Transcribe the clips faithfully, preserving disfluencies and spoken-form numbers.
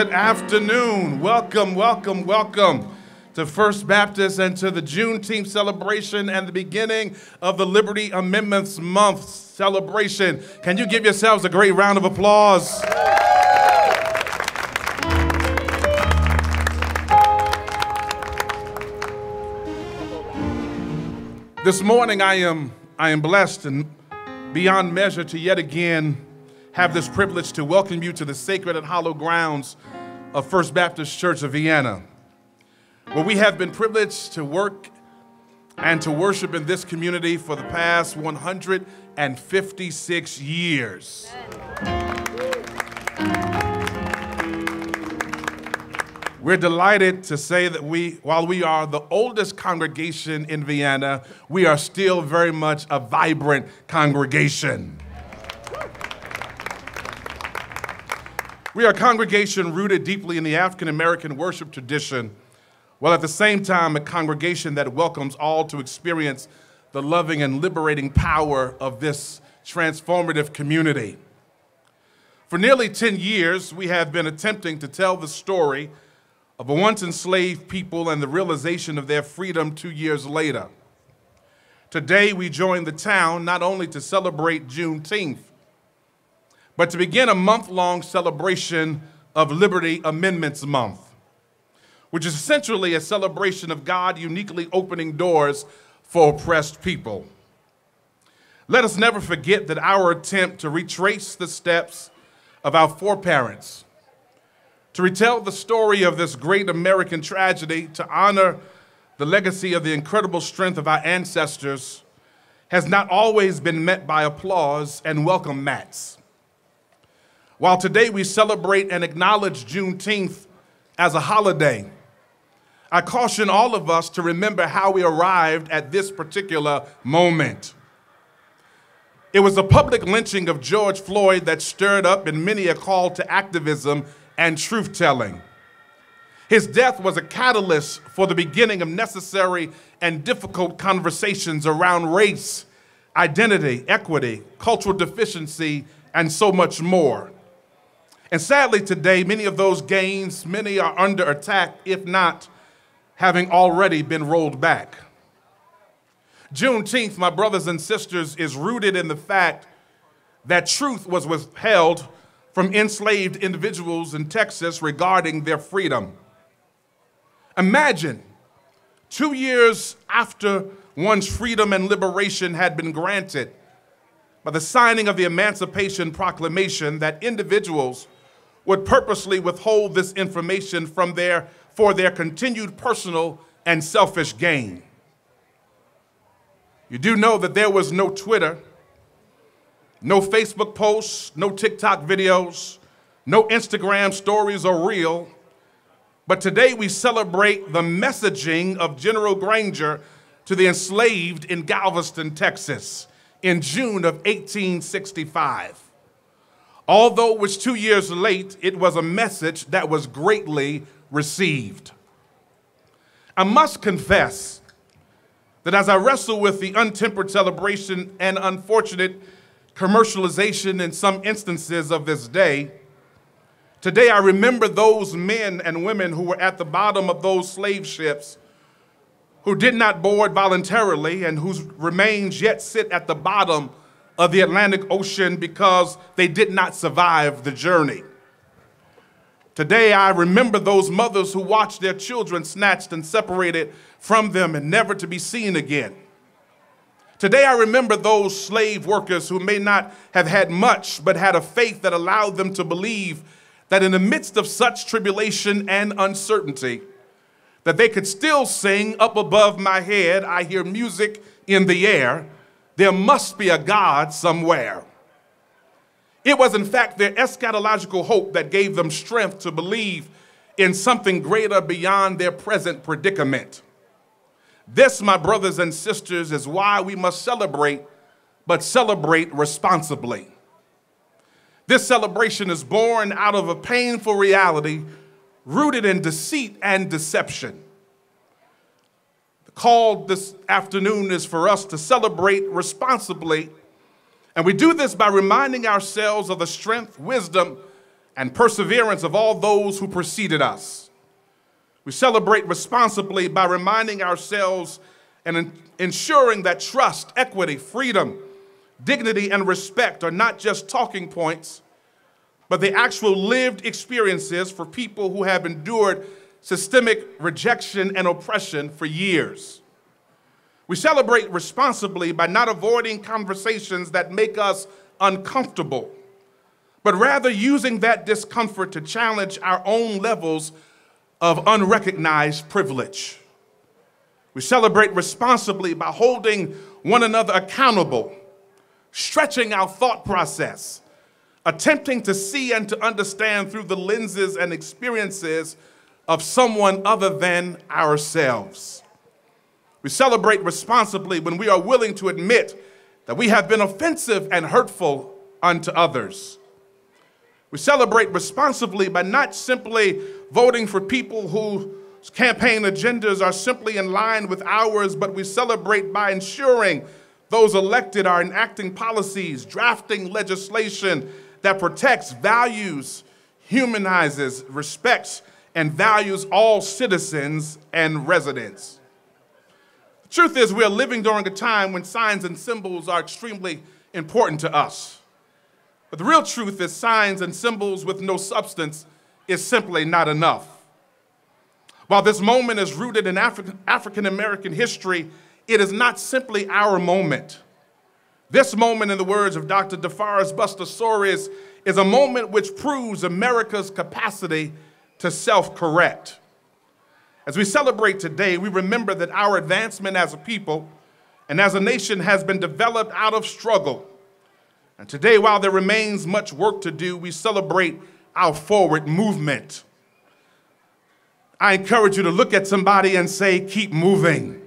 Good afternoon. Welcome, welcome, welcome to First Baptist and to the Juneteenth celebration and the beginning of the Liberty Amendments Month celebration. Can you give yourselves a great round of applause? This morning I am, I am blessed and beyond measure to yet again have this privilege to welcome you to the sacred and hallowed grounds of First Baptist Church of Vienna, where we have been privileged to work and to worship in this community for the past one hundred fifty-six years. We're delighted to say that we, while we are the oldest congregation in Vienna, we are still very much a vibrant congregation. We are a congregation rooted deeply in the African-American worship tradition, while at the same time a congregation that welcomes all to experience the loving and liberating power of this transformative community. For nearly ten years, we have been attempting to tell the story of a once enslaved people and the realization of their freedom two years later. Today, we join the town not only to celebrate Juneteenth, but to begin a month-long celebration of Liberty Amendments Month, which is essentially a celebration of God uniquely opening doors for oppressed people. Let us never forget that our attempt to retrace the steps of our foreparents, to retell the story of this great American tragedy, to honor the legacy of the incredible strength of our ancestors, has not always been met by applause and welcome mats. While today we celebrate and acknowledge Juneteenth as a holiday, I caution all of us to remember how we arrived at this particular moment. It was the public lynching of George Floyd that stirred up in many a call to activism and truth-telling. His death was a catalyst for the beginning of necessary and difficult conversations around race, identity, equity, cultural deficiency, and so much more. And sadly today, many of those gains, many are under attack, if not having already been rolled back. Juneteenth, my brothers and sisters, is rooted in the fact that truth was withheld from enslaved individuals in Texas regarding their freedom. Imagine, two years after one's freedom and liberation had been granted by the signing of the Emancipation Proclamation, that individuals would purposely withhold this information from their, for their continued personal and selfish gain. You do know that there was no Twitter, no Facebook posts, no TikTok videos, no Instagram stories or reel, but today we celebrate the messaging of General Granger to the enslaved in Galveston, Texas in June of eighteen sixty-five. Although it was two years late, it was a message that was greatly received. I must confess that as I wrestle with the untempered celebration and unfortunate commercialization in some instances of this day, today I remember those men and women who were at the bottom of those slave ships, who did not board voluntarily and whose remains yet sit at the bottom of the Atlantic Ocean because they did not survive the journey. Today, I remember those mothers who watched their children snatched and separated from them and never to be seen again. Today, I remember those slave workers who may not have had much, but had a faith that allowed them to believe that in the midst of such tribulation and uncertainty, that they could still sing, "Up above my head, I hear music in the air. There must be a God somewhere." It was, in fact, their eschatological hope that gave them strength to believe in something greater beyond their present predicament. This, my brothers and sisters, is why we must celebrate, but celebrate responsibly. This celebration is born out of a painful reality rooted in deceit and deception. The call this afternoon is for us to celebrate responsibly, and we do this by reminding ourselves of the strength, wisdom, and perseverance of all those who preceded us. We celebrate responsibly by reminding ourselves and ensuring that trust, equity, freedom, dignity, and respect are not just talking points, but the actual lived experiences for people who have endured systemic rejection and oppression for years. We celebrate responsibly by not avoiding conversations that make us uncomfortable, but rather using that discomfort to challenge our own levels of unrecognized privilege. We celebrate responsibly by holding one another accountable, stretching our thought process, attempting to see and to understand through the lenses and experiences of someone other than ourselves. We celebrate responsibly when we are willing to admit that we have been offensive and hurtful unto others. We celebrate responsibly by not simply voting for people whose campaign agendas are simply in line with ours, but we celebrate by ensuring those elected are enacting policies, drafting legislation that protects, values, humanizes, respects, and values all citizens and residents. The truth is, we are living during a time when signs and symbols are extremely important to us. But the real truth is signs and symbols with no substance is simply not enough. While this moment is rooted in Afri- African-American history, it is not simply our moment. This moment, in the words of Doctor DeForest Buster Soares, is a moment which proves America's capacity to self-correct. As we celebrate today, we remember that our advancement as a people and as a nation has been developed out of struggle. And today, while there remains much work to do, we celebrate our forward movement. I encourage you to look at somebody and say, keep moving.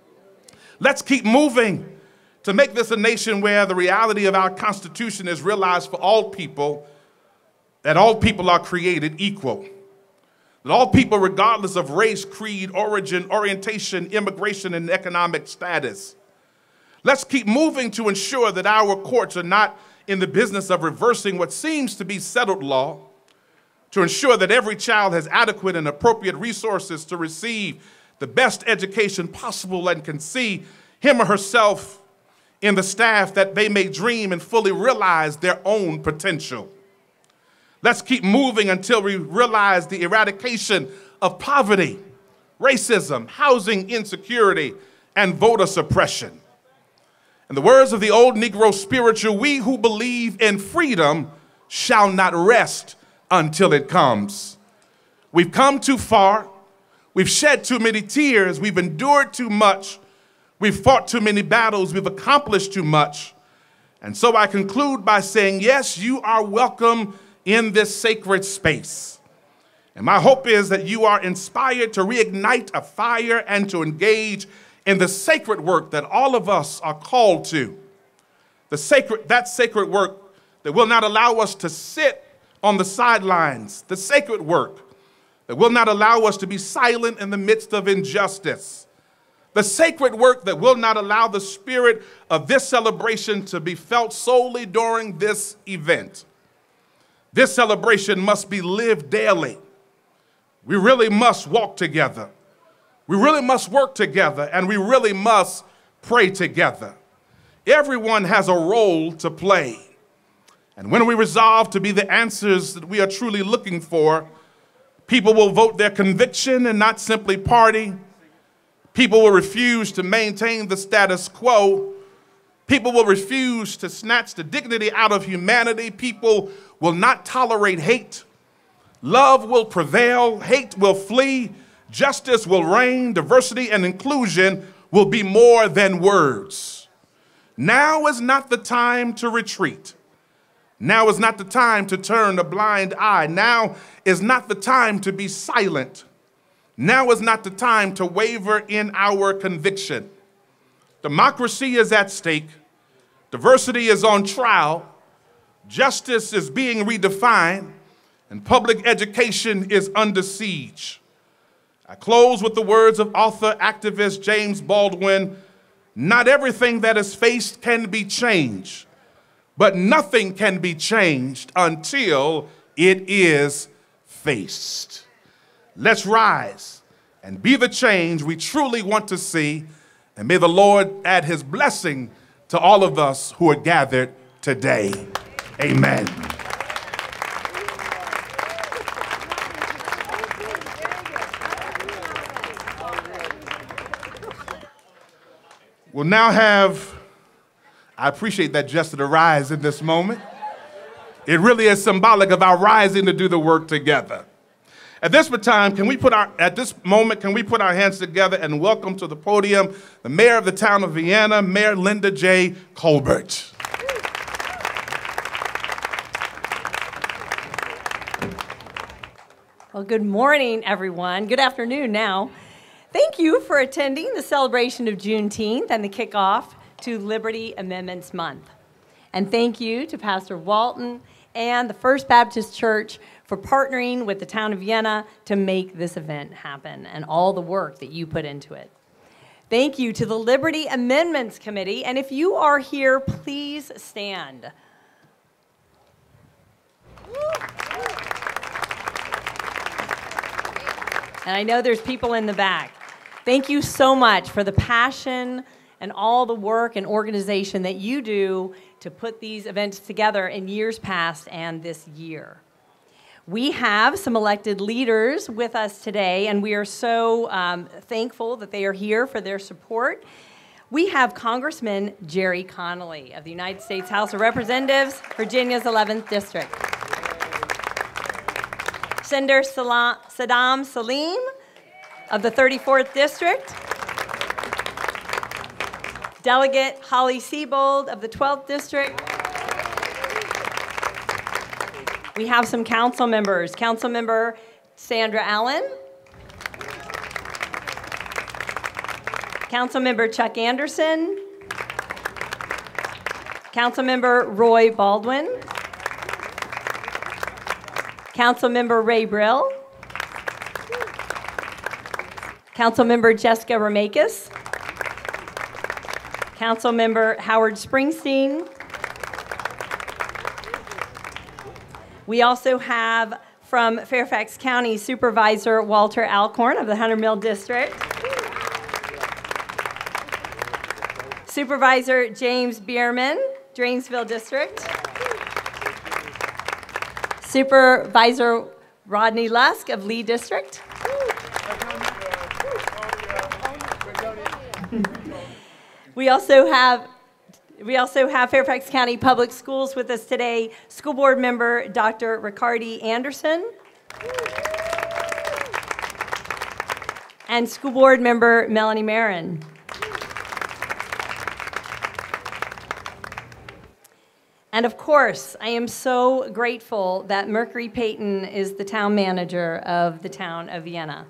Let's keep moving to make this a nation where the reality of our Constitution is realized for all people, that all people are created equal, that all people, regardless of race, creed, origin, orientation, immigration, and economic status. Let's keep moving to ensure that our courts are not in the business of reversing what seems to be settled law, to ensure that every child has adequate and appropriate resources to receive the best education possible and can see him or herself in the staff that they may dream and fully realize their own potential. Let's keep moving until we realize the eradication of poverty, racism, housing insecurity, and voter suppression. In the words of the old Negro spiritual, we who believe in freedom shall not rest until it comes. We've come too far. We've shed too many tears. We've endured too much. We've fought too many battles. We've accomplished too much. And so I conclude by saying, yes, you are welcome in this sacred space. And my hope is that you are inspired to reignite a fire and to engage in the sacred work that all of us are called to. The sacred, that sacred work that will not allow us to sit on the sidelines. The sacred work that will not allow us to be silent in the midst of injustice. The sacred work that will not allow the spirit of this celebration to be felt solely during this event. This celebration must be lived daily. We really must walk together. We really must work together, and we really must pray together. Everyone has a role to play. And when we resolve to be the answers that we are truly looking for, people will vote their conviction and not simply party. People will refuse to maintain the status quo. People will refuse to snatch the dignity out of humanity. People will not tolerate hate. Love will prevail. Hate will flee. Justice will reign. Diversity and inclusion will be more than words. Now is not the time to retreat. Now is not the time to turn a blind eye. Now is not the time to be silent. Now is not the time to waver in our conviction. Democracy is at stake. Diversity is on trial. Justice is being redefined. And public education is under siege. I close with the words of author, activist James Baldwin. Not everything that is faced can be changed, but nothing can be changed until it is faced. Let's rise and be the change we truly want to see, and may the Lord add his blessing to all of us who are gathered today. Amen. We'll now have, I appreciate that gesture to rise in this moment. It really is symbolic of our rising to do the work together. At this time, can we put our, at this moment, can we put our hands together and welcome to the podium the mayor of the town of Vienna, Mayor Linda J. Colbert. Well, good morning, everyone. Good afternoon now. Thank you for attending the celebration of Juneteenth and the kickoff to Liberty Amendments Month. And thank you to Pastor Walton and the First Baptist Church for partnering with the town of Vienna to make this event happen and all the work that you put into it. Thank you to the Liberty Amendments Committee, and if you are here, please stand. And I know there's people in the back. Thank you so much for the passion and all the work and organization that you do to put these events together in years past and this year. We have some elected leaders with us today, and we are so um, thankful that they are here for their support. We have Congressman Jerry Connolly of the United States House of Representatives, Virginia's eleventh District. Senator Saddam Salim of the thirty-fourth District. Delegate Holly Siebold of the twelfth District. We have some council members. Councilmember Sandra Allen. Councilmember Chuck Anderson. Councilmember Roy Baldwin. Councilmember Ray Brill. Councilmember Jessica Ramakis. Councilmember Howard Springsteen. We also have from Fairfax County Supervisor Walter Alcorn of the Hunter Mill District. Supervisor James Bierman, Drainsville District. Supervisor Rodney Lusk of Lee District. We also have We also have Fairfax County Public Schools with us today. School Board Member Doctor Ricardi Anderson. And School Board Member Melanie Marin. And of course, I am so grateful that Mercury Payton is the town manager of the town of Vienna.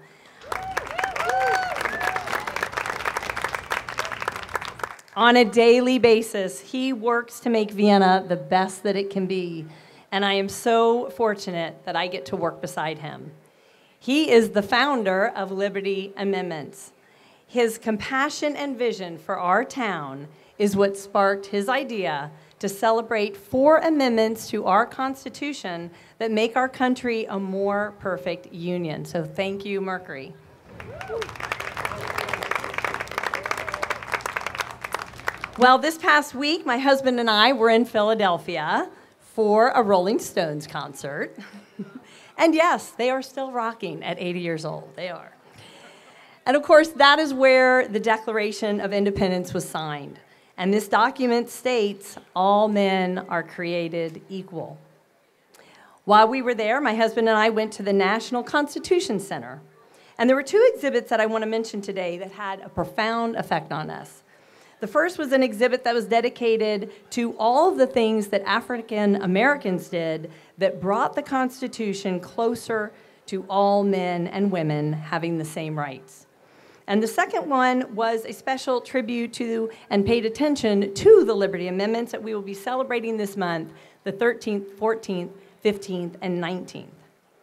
On a daily basis, he works to make Vienna the best that it can be, and I am so fortunate that I get to work beside him. He is the founder of Liberty Amendments. His compassion and vision for our town is what sparked his idea to celebrate four amendments to our Constitution that make our country a more perfect union. So thank you, Mercury. Well, this past week, my husband and I were in Philadelphia for a Rolling Stones concert. And yes, they are still rocking at eighty years old. They are. And of course, that is where the Declaration of Independence was signed. And this document states, all men are created equal. While we were there, my husband and I went to the National Constitution Center. And there were two exhibits that I want to mention today that had a profound effect on us. The first was an exhibit that was dedicated to all of the things that African Americans did that brought the Constitution closer to all men and women having the same rights. And the second one was a special tribute to and paid attention to the Liberty Amendments that we will be celebrating this month, the thirteenth, fourteenth, fifteenth, and nineteenth.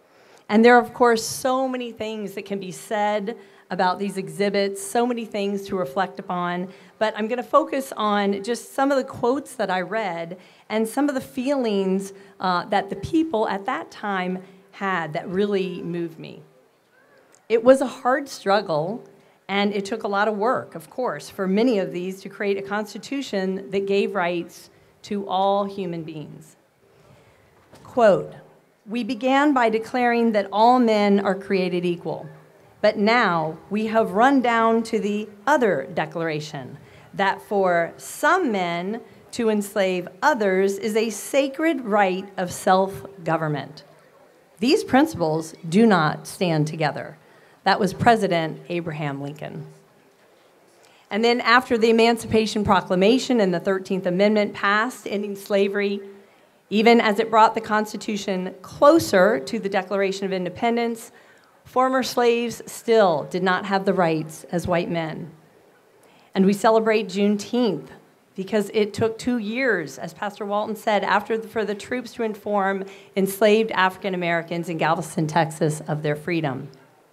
And there are, of course, so many things that can be said about these exhibits, so many things to reflect upon, but I'm going to focus on just some of the quotes that I read and some of the feelings uh, that the people at that time had that really moved me. It was a hard struggle, and it took a lot of work, of course, for many of these to create a constitution that gave rights to all human beings. Quote, "We began by declaring that all men are created equal, but now we have run down to the other declaration, that for some men to enslave others is a sacred right of self-government. These principles do not stand together." That was President Abraham Lincoln. And then after the Emancipation Proclamation and the thirteenth Amendment passed, ending slavery, even as it brought the Constitution closer to the Declaration of Independence, former slaves still did not have the rights as white men. And we celebrate Juneteenth because it took two years, as Pastor Walton said, after the, for the troops to inform enslaved African Americans in Galveston, Texas, of their freedom.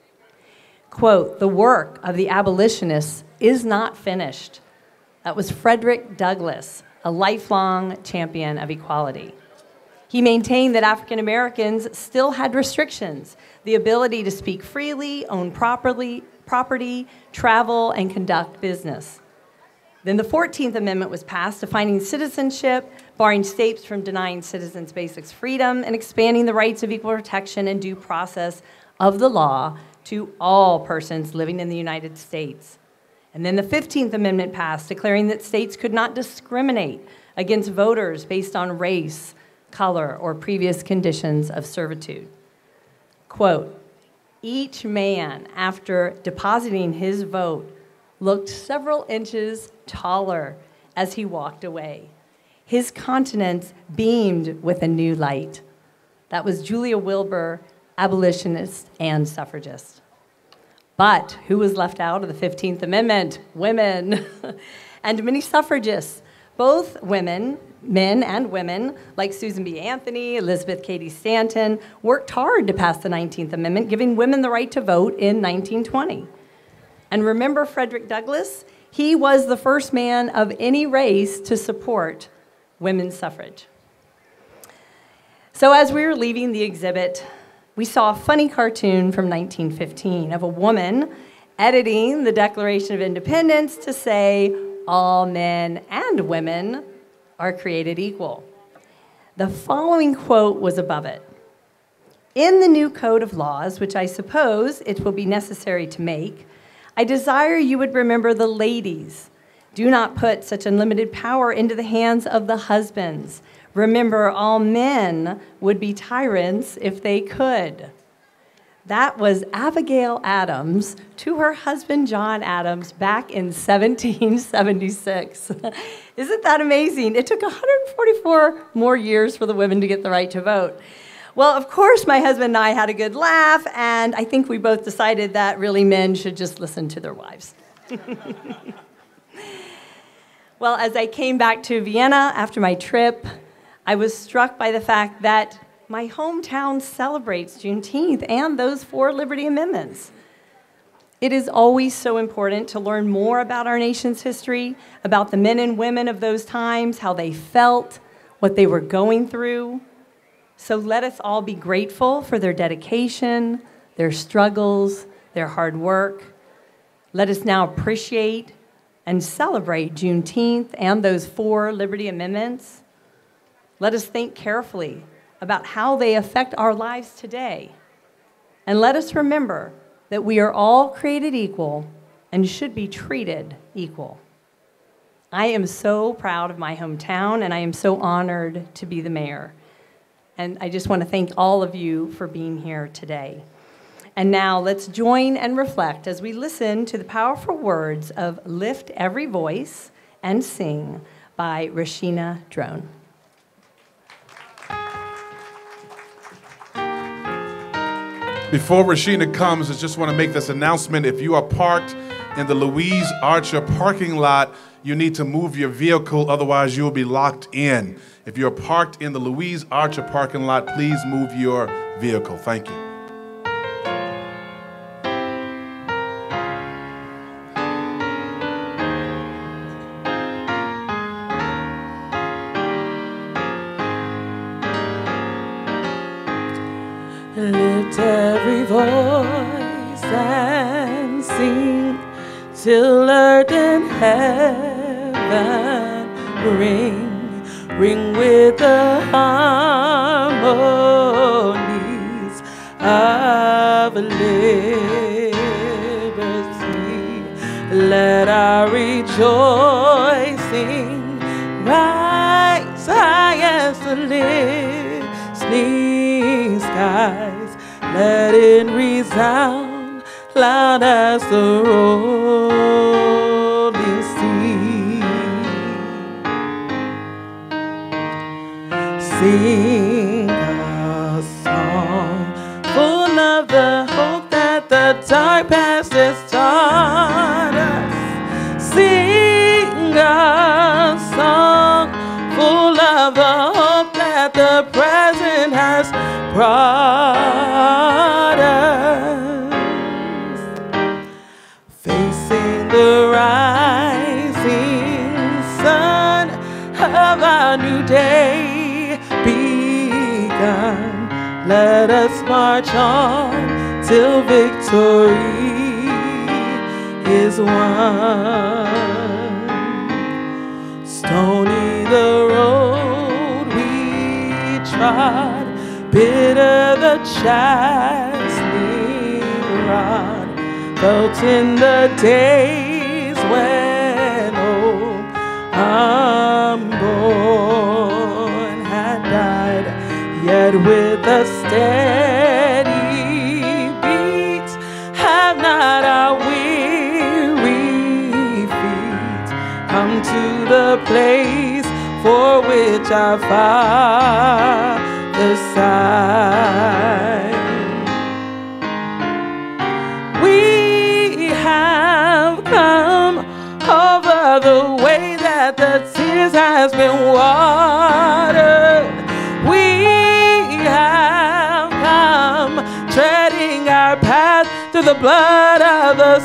Quote, "The work of the abolitionists is not finished." That was Frederick Douglass, a lifelong champion of equality. He maintained that African Americans still had restrictions, the ability to speak freely, own properly, property, travel, and conduct business. Then the fourteenth Amendment was passed, defining citizenship, barring states from denying citizens basic freedom, and expanding the rights of equal protection and due process of the law to all persons living in the United States. And then the fifteenth Amendment passed, declaring that states could not discriminate against voters based on race, color, or previous conditions of servitude. Quote, "Each man, after depositing his vote, looked several inches taller as he walked away. His countenance beamed with a new light." That was Julia Wilbur, abolitionist and suffragist. But who was left out of the fifteenth Amendment? Women. And many suffragists, both women, men and women, like Susan B. Anthony, Elizabeth Cady Stanton, worked hard to pass the nineteenth Amendment, giving women the right to vote in nineteen twenty. And remember Frederick Douglass? He was the first man of any race to support women's suffrage. So as we were leaving the exhibit, we saw a funny cartoon from nineteen fifteen of a woman editing the Declaration of Independence to say, "All men and women are created equal." The following quote was above it. "In the new code of laws, which I suppose it will be necessary to make, I desire you would remember the ladies. Do not put such unlimited power into the hands of the husbands. Remember, all men would be tyrants if they could." That was Abigail Adams to her husband, John Adams, back in seventeen seventy-six. Isn't that amazing? It took one hundred forty-four more years for the women to get the right to vote. Well, of course, my husband and I had a good laugh, and I think we both decided that really men should just listen to their wives. Well, as I came back to Vienna after my trip, I was struck by the fact that my hometown celebrates Juneteenth and those four Liberty Amendments. It is always so important to learn more about our nation's history, about the men and women of those times, how they felt, what they were going through. So let us all be grateful for their dedication, their struggles, their hard work. Let us now appreciate and celebrate Juneteenth and those four Liberty Amendments. Let us think carefully about how they affect our lives today. And let us remember that we are all created equal and should be treated equal. I am so proud of my hometown, and I am so honored to be the mayor. And I just want to thank all of you for being here today. And now let's join and reflect as we listen to the powerful words of "Lift Every Voice and Sing" by Rashina Drone. Before Rashina comes, I just want to make this announcement. If you are parked in the Louise Archer parking lot, you need to move your vehicle, otherwise you will be locked in. If you're parked in the Louise Archer parking lot, please move your vehicle. Thank you. voice and sing till earth and heaven ring, ring with the harmonies of liberty. Let our rejoicing rise high as the listening skies. Let it resound loud as the rolling sea. Sing a song full of the hope that the dark past has taught us. Sing a song full of the hope that the present has brought us. Facing the rising sun of our new day begun, let us march on till victory is won. Stony the road we trod, bitter the chastening rod, felt in the days when hope unborn had died, yet with a steady beat have not our weary feet come to the place for which our Father sighed. We have come over the way that the tears has been watered. We have come treading our path through the blood of the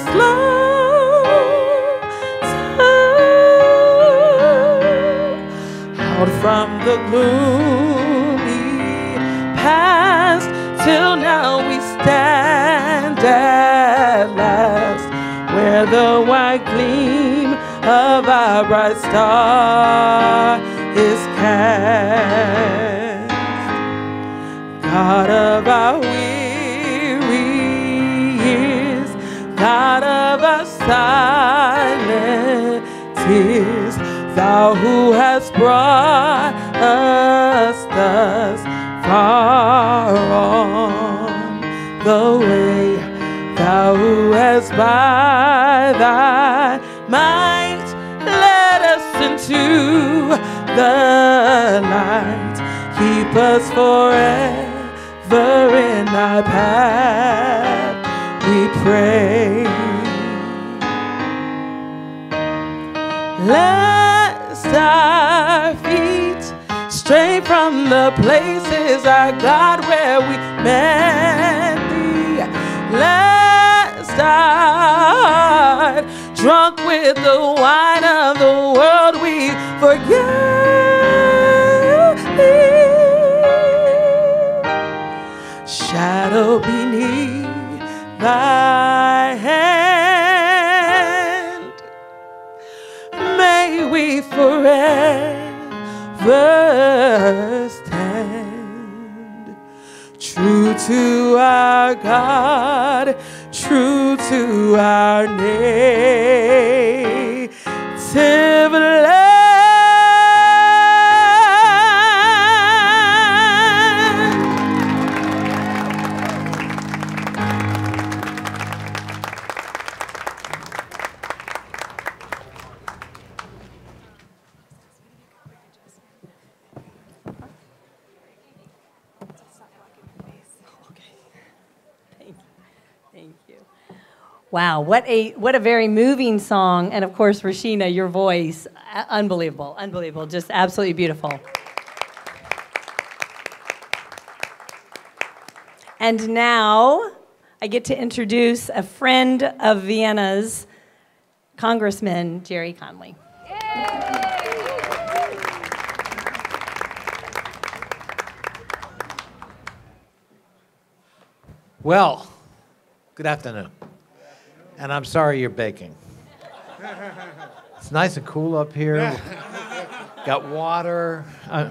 slaughter. Out from the gloomy past till now we stand at last, where the white gleam of our bright star is cast. God of our weary years, God of our silent tears, Thou who hast brought us thus far on the way, Thou who hast by Thy might led us into the light, keep us forever in Thy path, we pray. Lest our feet stray from the places, our God, where we met Thee. Lest our heart, drunk with the wine of the world, we forget Thee. Shadow beneath Thy hand, may we forever stand, true to our God, true to our native land. Wow, what a what a very moving song. And of course, Rashina, your voice, unbelievable, unbelievable, just absolutely beautiful. And now I get to introduce a friend of Vienna's, Congressman Jerry Conway. Well, Good afternoon. And I'm sorry you're baking. It's nice and cool up here. Got water. Uh,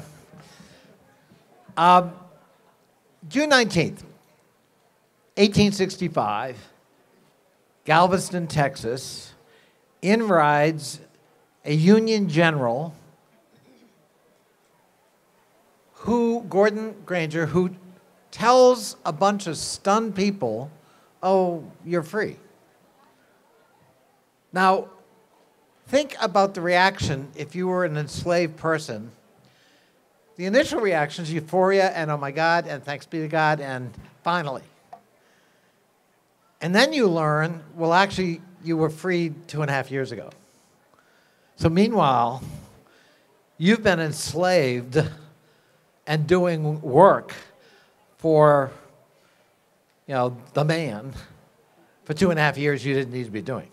um, June nineteenth, eighteen sixty-five, Galveston, Texas. In rides a Union general who, Gordon Granger, who tells a bunch of stunned people, oh, you're free. Now, think about the reaction if you were an enslaved person. The initial reaction is euphoria and oh my God, and thanks be to God, and finally. And then you learn, well, actually, you were freed two and a half years ago. So meanwhile, you've been enslaved and doing work for, you know, the man for two and a half years you didn't need to be doing.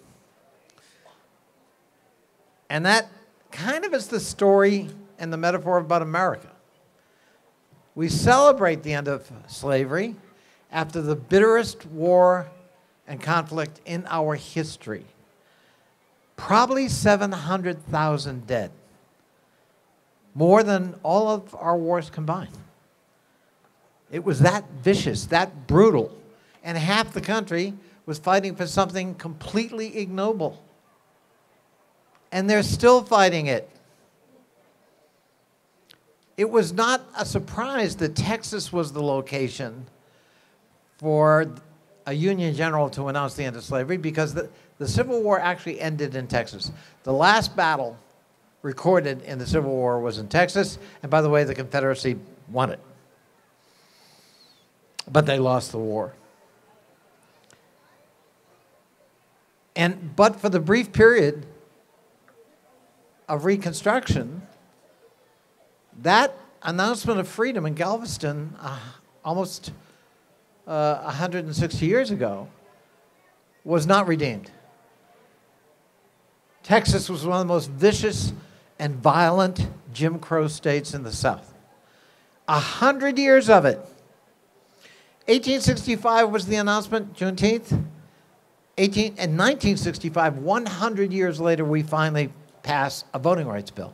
And that kind of is the story and the metaphor about America. We celebrate the end of slavery after the bitterest war and conflict in our history. Probably seven hundred thousand dead. More than all of our wars combined. It was that vicious, that brutal. And half the country was fighting for something completely ignoble. And they're still fighting it. It was not a surprise that Texas was the location for a Union general to announce the end of slavery, because the, the Civil War actually ended in Texas. The last battle recorded in the Civil War was in Texas, and by the way, the Confederacy won it. But they lost the war. And, but for the brief period of Reconstruction, that announcement of freedom in Galveston, uh, almost uh, one hundred sixty years ago, was not redeemed. Texas was one of the most vicious and violent Jim Crow states in the South. A hundred years of it. eighteen sixty-five was the announcement, Juneteenth. eighteen, and nineteen sixty-five, one hundred years later, we finally pass a voting rights bill.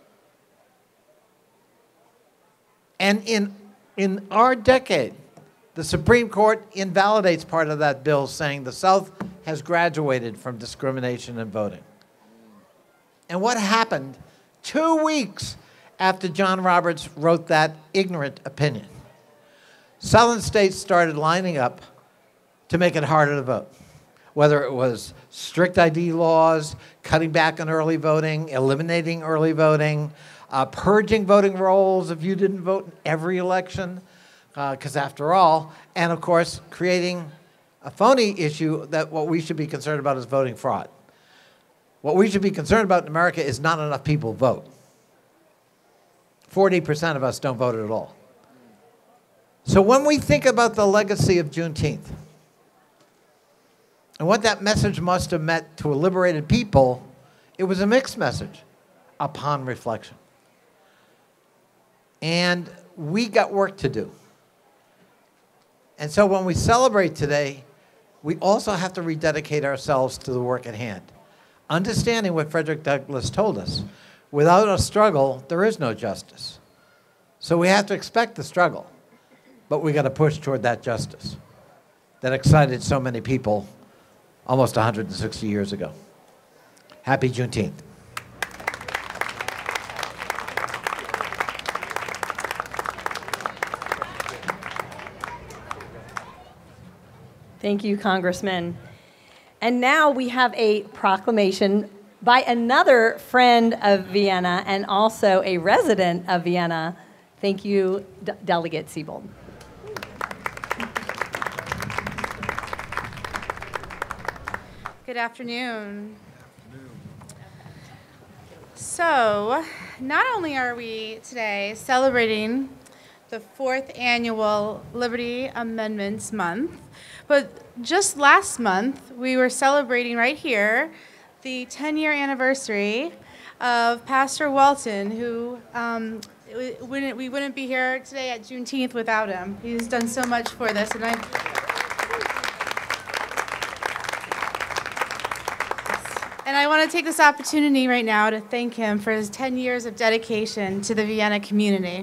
And in, in our decade, the Supreme Court invalidates part of that bill, saying the South has graduated from discrimination in voting. And what happened two weeks after John Roberts wrote that ignorant opinion? Southern states started lining up to make it harder to vote, whether it was strict I D laws, cutting back on early voting, eliminating early voting, uh, purging voting rolls if you didn't vote in every election, because uh, after all, and of course, creating a phony issue that what we should be concerned about is voting fraud. What we should be concerned about in America is not enough people vote. forty percent of us don't vote at all. So when we think about the legacy of Juneteenth, and what that message must have meant to a liberated people, it was a mixed message upon reflection. And we got work to do. And so when we celebrate today, we also have to rededicate ourselves to the work at hand. Understanding what Frederick Douglass told us, without a struggle, there is no justice. So we have to expect the struggle, but we got to push toward that justice that excited so many people almost one hundred sixty years ago. Happy Juneteenth. Thank you, Congressman. And now we have a proclamation by another friend of Vienna and also a resident of Vienna. Thank you, D- Delegate Siebold. Good afternoon. So, not only are we today celebrating the fourth annual Liberty Amendments Month, but just last month we were celebrating right here the ten-year anniversary of Pastor Walton, who um, wouldn't, we wouldn't be here today at Juneteenth without him. He's done so much for this, and I. And I want to take this opportunity right now to thank him for his ten years of dedication to the Vienna community.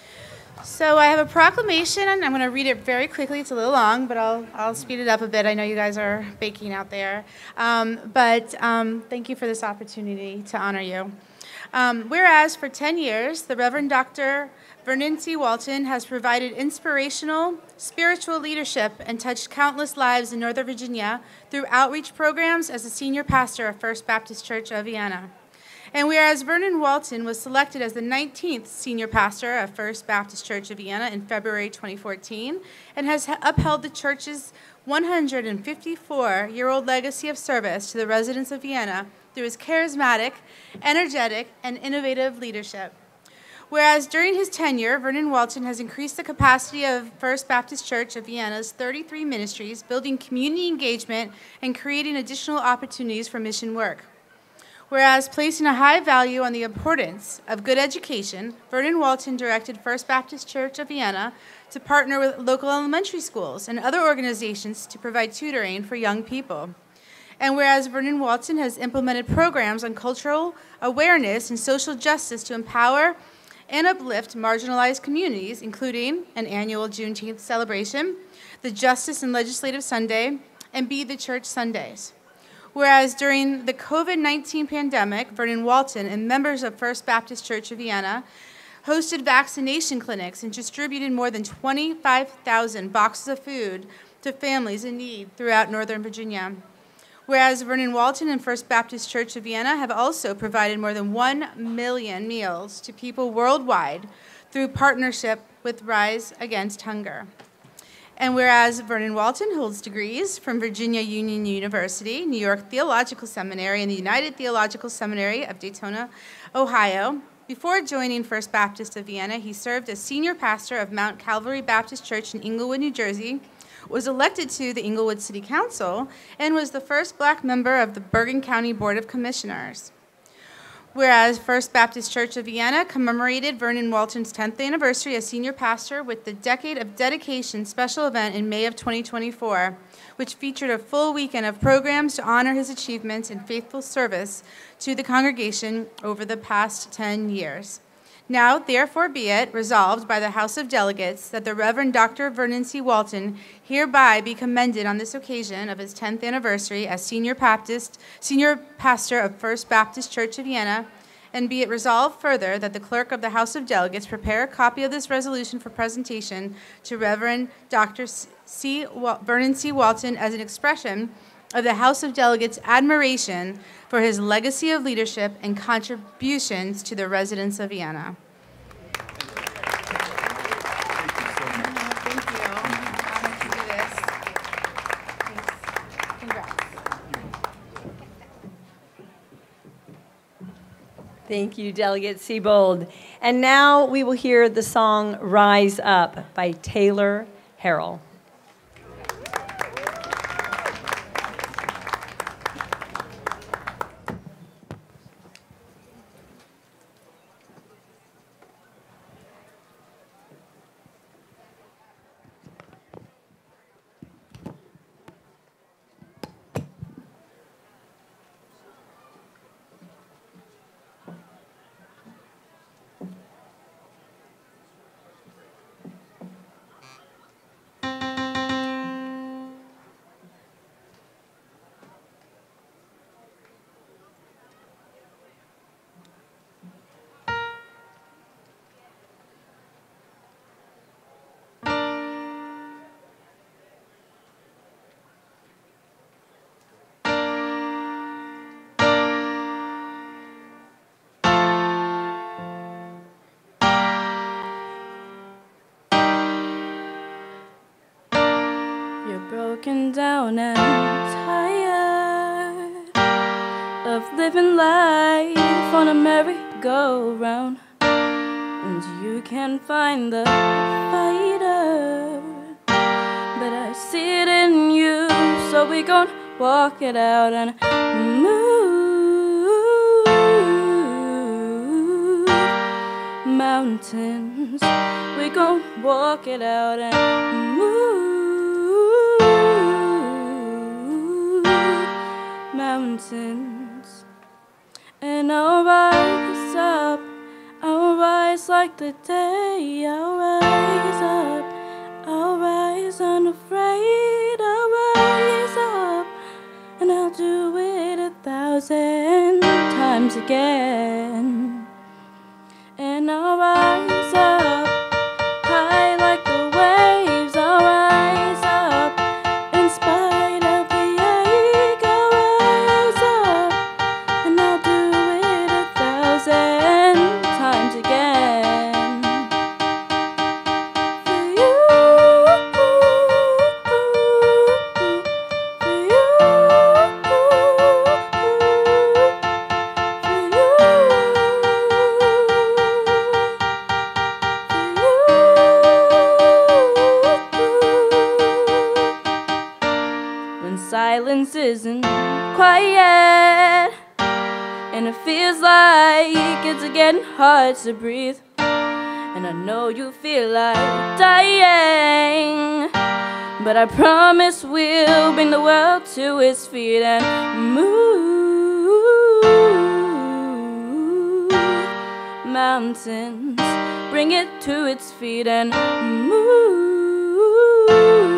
So I have a proclamation, and I'm going to read it very quickly. It's a little long, but I'll, I'll speed it up a bit. I know you guys are baking out there. Um, but um, thank you for this opportunity to honor you. Um, whereas for ten years, the Reverend Doctor Vernon C. Walton has provided inspirational, spiritual leadership and touched countless lives in Northern Virginia through outreach programs as a senior pastor of First Baptist Church of Vienna. And whereas Vernon Walton was selected as the nineteenth senior pastor of First Baptist Church of Vienna in February twenty fourteen and has upheld the church's one hundred fifty-four-year-old legacy of service to the residents of Vienna through his charismatic, energetic, and innovative leadership. Whereas during his tenure, Vernon Walton has increased the capacity of First Baptist Church of Vienna's thirty-three ministries, building community engagement and creating additional opportunities for mission work. Whereas placing a high value on the importance of good education, Vernon Walton directed First Baptist Church of Vienna to partner with local elementary schools and other organizations to provide tutoring for young people. And whereas Vernon Walton has implemented programs on cultural awareness and social justice to empower and uplift marginalized communities, including an annual Juneteenth celebration, the Justice and Legislative Sunday, and Be the Church Sundays. Whereas during the COVID nineteen pandemic, Vernon Walton and members of First Baptist Church of Vienna hosted vaccination clinics and distributed more than twenty-five thousand boxes of food to families in need throughout Northern Virginia. Whereas Vernon Walton and First Baptist Church of Vienna have also provided more than one million meals to people worldwide through partnership with Rise Against Hunger. And whereas Vernon Walton holds degrees from Virginia Union University, New York Theological Seminary, and the United Theological Seminary of Daytona, Ohio, before joining First Baptist of Vienna, he served as senior pastor of Mount Calvary Baptist Church in Englewood, New Jersey, was elected to the Englewood City Council, and was the first black member of the Bergen County Board of Commissioners. Whereas First Baptist Church of Vienna commemorated Vernon Walton's tenth anniversary as senior pastor with the Decade of Dedication special event in May of twenty twenty-four, which featured a full weekend of programs to honor his achievements and faithful service to the congregation over the past ten years. Now, therefore be it resolved by the House of Delegates that the Reverend Doctor Vernon C. Walton hereby be commended on this occasion of his tenth anniversary as Senior Baptist, Senior Pastor of First Baptist Church of Vienna, and be it resolved further that the Clerk of the House of Delegates prepare a copy of this resolution for presentation to Reverend Doctor C. Vernon C. Walton as an expression of the House of Delegates' admiration for his legacy of leadership and contributions to the residents of Vienna. Thank you. I'm honored to do this. Thanks. Congrats. Thank you, Delegate Seabold. And now we will hear the song Rise Up by Taylor Harrell. Broken down and tired of living life on a merry-go-round, and you can't find the fighter, but I see it in you, so we gon' walk it out and move mountains. We gon' walk it out and move mountains. And I'll rise up, I'll rise like the day. I'll rise up, I'll rise unafraid. I'll rise up, and I'll do it a thousand times again. And I'll rise up, high like the waves. I'll rise up, in spite of the ache. I'll rise up, and I'll do it a thousand times again. For you, for you, for you. When silence isn't quiet, and it feels like it's getting hard to breathe, and I know you feel like dying, but I promise we'll bring the world to its feet and move mountains, bring it to its feet and move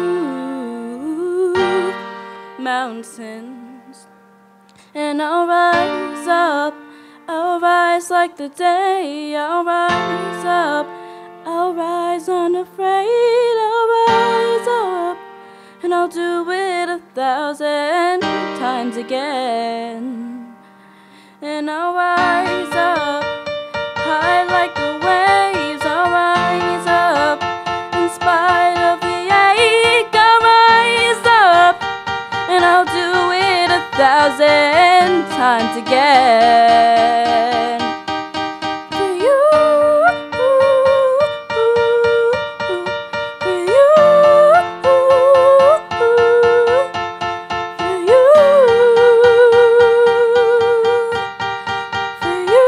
mountains. And I'll rise up, I'll rise like the day. I'll rise up, I'll rise unafraid. I'll rise up, and I'll do it a thousand times again. And I'll rise up, high like the waves. I'll rise up, in spite of the ache. I'll rise up, and I'll do it a thousand times again. For you, for you, for you, for you.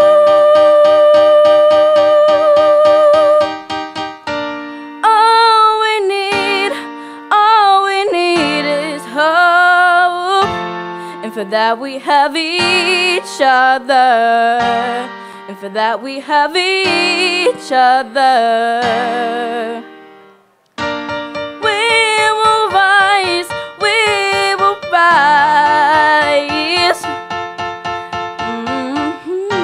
All we need, all we need is hope. And for that we have each other. And for that we have each other. We will rise, we will rise. Mhm.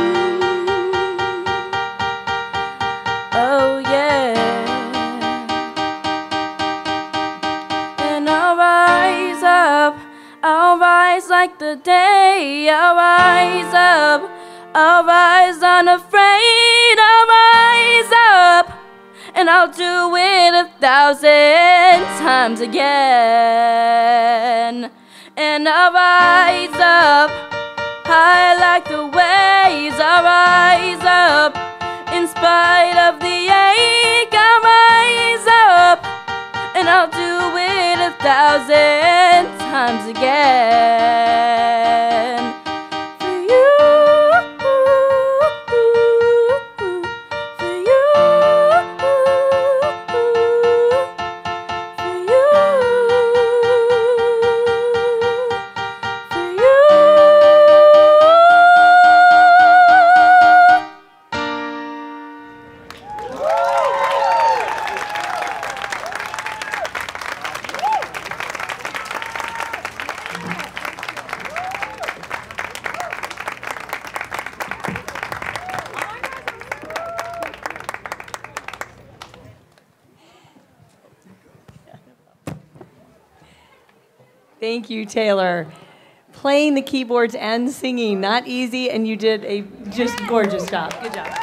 Oh yeah. And I'll rise up, I'll rise like the day. I'll rise up, I'll rise unafraid. I'll rise up, and I'll do it a thousand times again. And I'll rise up, high like the waves. I'll rise up, in spite of the ache. I'll rise up, and I'll do it a thousand times again. For you, for you, for you, for you. Thank you, Taylor. Playing the keyboards and singing, not easy, and you did a just gorgeous job. Good job.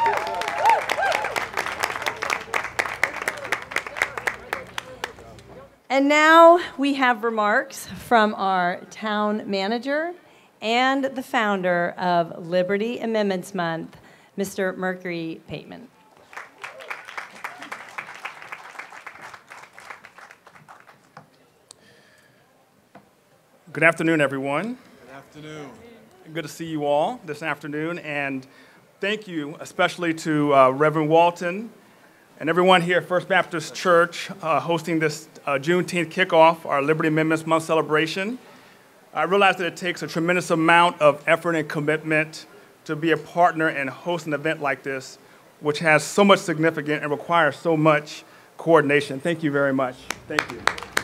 And now we have remarks from our town manager and the founder of Liberty Amendments Month, Mister Mercury Pateman. Good afternoon, everyone. Good afternoon. Good to see you all this afternoon, and thank you especially to uh, Reverend Walton and everyone here at First Baptist Church uh, hosting this uh, Juneteenth kickoff, our Liberty Amendments Month celebration. I realize that it takes a tremendous amount of effort and commitment to be a partner and host an event like this, which has so much significance and requires so much coordination. Thank you very much. Thank you.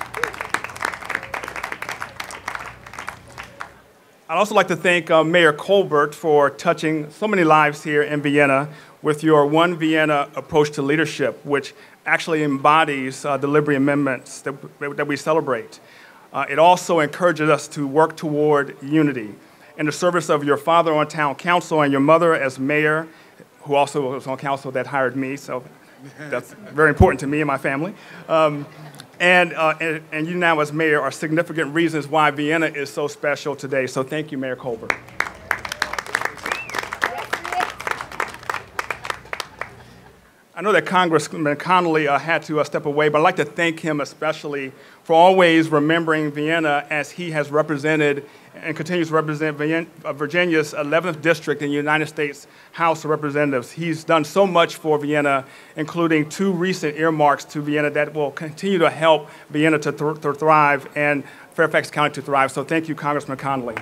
I'd also like to thank uh, Mayor Colbert for touching so many lives here in Vienna with your One Vienna approach to leadership, which actually embodies uh, the Liberty Amendments that, that we celebrate. Uh, it also encourages us to work toward unity. In the service of your father on town council and your mother as mayor, who also was on council that hired me, so that's very important to me and my family. Um, And, uh, and, and you now as mayor are significant reasons why Vienna is so special today. So thank you, Mayor Colbert. I know that Congressman Connolly uh, had to uh, step away, but I'd like to thank him especially for always remembering Vienna as he has represented and continues to represent Virginia's eleventh district in the United States House of Representatives. He's done so much for Vienna, including two recent earmarks to Vienna that will continue to help Vienna to, th to thrive and Fairfax County to thrive. So thank you, Congressman Connolly.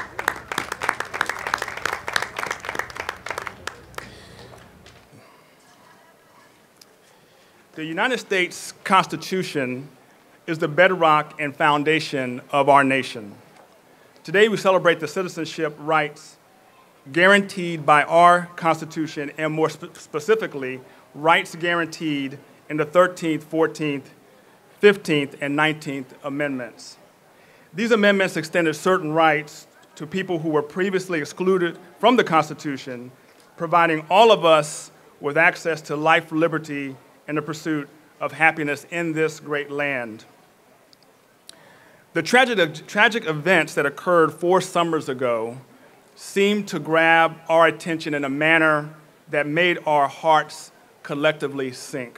The United States Constitution is the bedrock and foundation of our nation. Today we celebrate the citizenship rights guaranteed by our Constitution, and more spe specifically, rights guaranteed in the thirteenth, fourteenth, fifteenth, and nineteenth Amendments. These amendments extended certain rights to people who were previously excluded from the Constitution, providing all of us with access to life, liberty, and the pursuit of happiness in this great land. The tragic, tragic events that occurred four summers ago seemed to grab our attention in a manner that made our hearts collectively sink.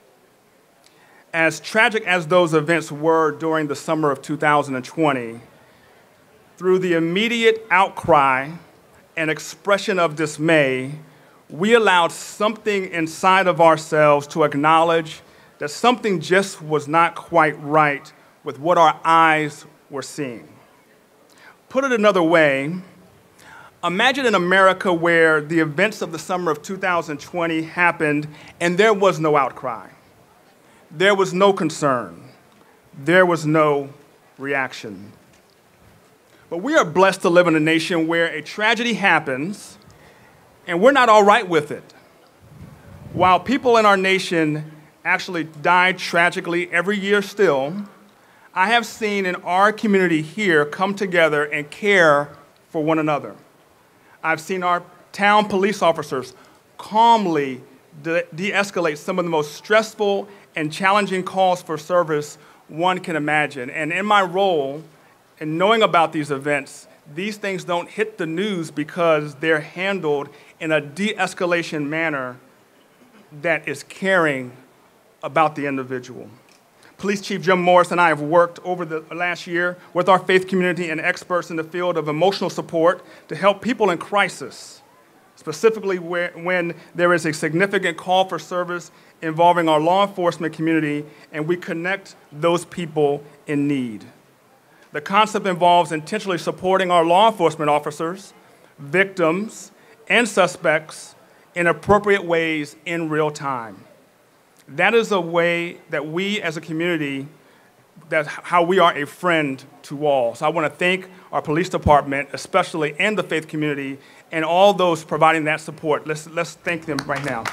As tragic as those events were during the summer of two thousand twenty, through the immediate outcry and expression of dismay, we allowed something inside of ourselves to acknowledge that something just was not quite right with what our eyes were seeing. Put it another way, imagine an America where the events of the summer of two thousand twenty happened and there was no outcry. There was no concern. There was no reaction. But we are blessed to live in a nation where a tragedy happens and we're not all right with it. While people in our nation actually die tragically every year still, I have seen in our community here come together and care for one another. I've seen our town police officers calmly de- de-escalate some of the most stressful and challenging calls for service one can imagine. And in my role, in knowing about these events, these things don't hit the news because they're handled in a de-escalation manner that is caring about the individual. Police Chief Jim Morris and I have worked over the last year with our faith community and experts in the field of emotional support to help people in crisis, specifically where, when there is a significant call for service involving our law enforcement community and we connect those people in need. The concept involves intentionally supporting our law enforcement officers, victims, and suspects in appropriate ways in real time. That is a way that we as a community, that's how we are a friend to all. So I want to thank our police department, especially, and the faith community, and all those providing that support. Let's, let's thank them right now.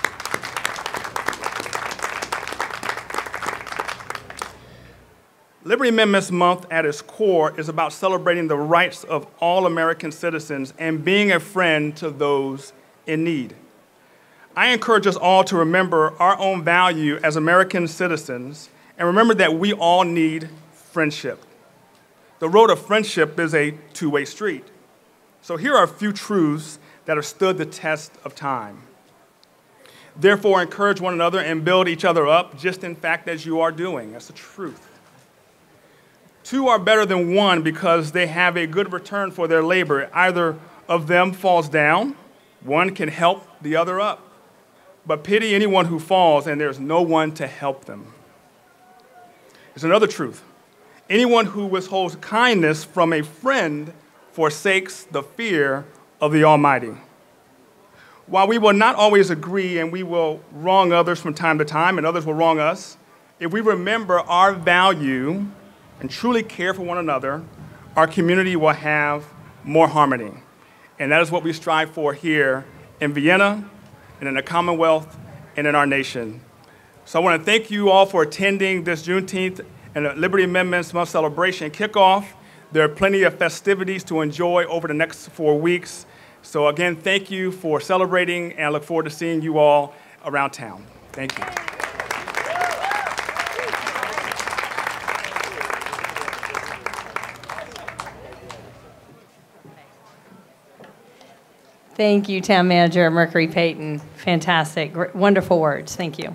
Liberty Amendments Month at its core is about celebrating the rights of all American citizens and being a friend to those in need. I encourage us all to remember our own value as American citizens and remember that we all need friendship. The road of friendship is a two-way street. So here are a few truths that have stood the test of time. Therefore, encourage one another and build each other up, just in fact as you are doing. That's the truth. Two are better than one because they have a good return for their labor. Either of them falls down, one can help the other up. But pity anyone who falls and there's no one to help them. There's another truth. Anyone who withholds kindness from a friend forsakes the fear of the Almighty. while we will not always agree and we will wrong others from time to time and others will wrong us, if we remember our value and truly care for one another, our community will have more harmony. And that is what we strive for here in Vienna and in the Commonwealth and in our nation. So I want to thank you all for attending this Juneteenth and the Liberty Amendments Month celebration kickoff. There are plenty of festivities to enjoy over the next four weeks. So again, thank you for celebrating, and I look forward to seeing you all around town. Thank you. Thank you, Town Manager Mercury Payton. Fantastic, Gr- wonderful words. Thank you.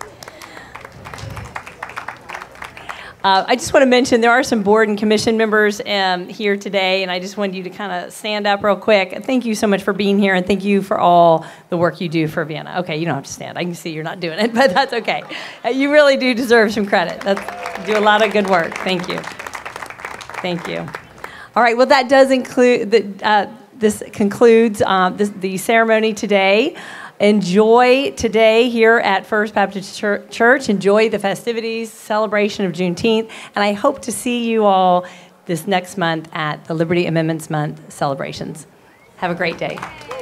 Uh, I just want to mention there are some board and commission members um, here today, and I just wanted you to kind of stand up real quick. Thank you so much for being here, and thank you for all the work you do for Vienna. Okay, you don't have to stand. I can see you're not doing it, but that's okay. Uh, you really do deserve some credit. That's, you do a lot of good work. Thank you. Thank you. All right, well, that does include, the, uh, this concludes um, this, the ceremony today. Enjoy today here at First Baptist Church. Enjoy the festivities, celebration of Juneteenth, and I hope to see you all this next month at the Liberty Amendments Month celebrations. Have a great day.